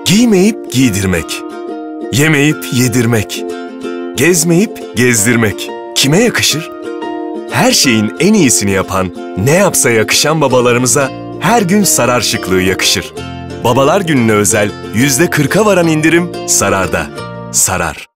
Giymeyip giydirmek, yemeyip yedirmek, gezmeyip gezdirmek kime yakışır? Her şeyin en iyisini yapan, ne yapsa yakışan babalarımıza her gün Sarar şıklığı yakışır. Babalar Günü'ne özel %40'a varan indirim Sarar'da. Sarar.